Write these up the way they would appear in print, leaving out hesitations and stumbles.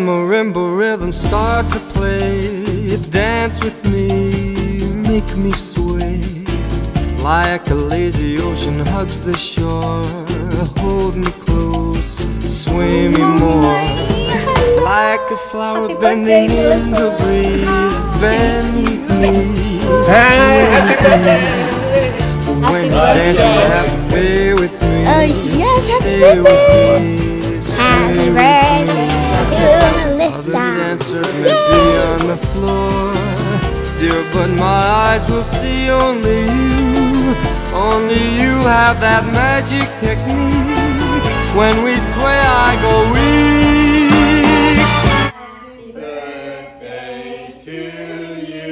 marimba rhythm start to play, dance with me, make me sway. Like a lazy ocean hugs the shore, hold me close, sway me more. Like a flower bending in the breeze, bend with me, sway with me. When you dance, happy with me, stay with me, Happy birthday to Melissa. Other dancers may be on the floor, dear, but my eyes will see only you. Only you have that magic technique. When we sway, I go weak. Happy birthday to you.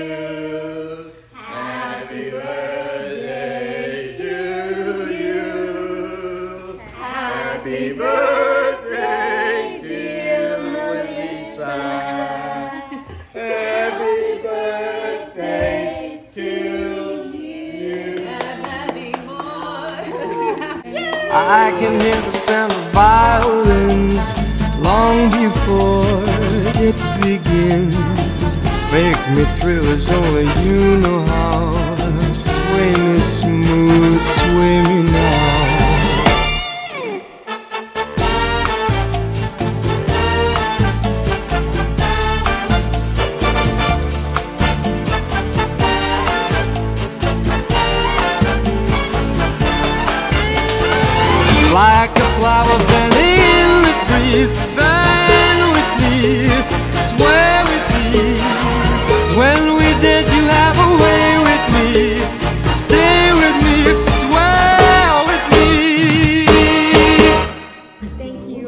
Happy birthday to you. Happy birthday, dear Melissa. Happy birthday to I can hear the sound of violins long before it begins. Make me thrill as only you know how. Sway me smooth, sway me now. Like a flower bending in the breeze, bend with me, sway with me. When we dance, you have a way with me, stay with me, sway with me. Thank you.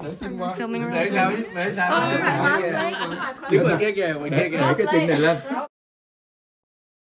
Filming để sao Oh, right, last leg. Trước là cái chân này lên.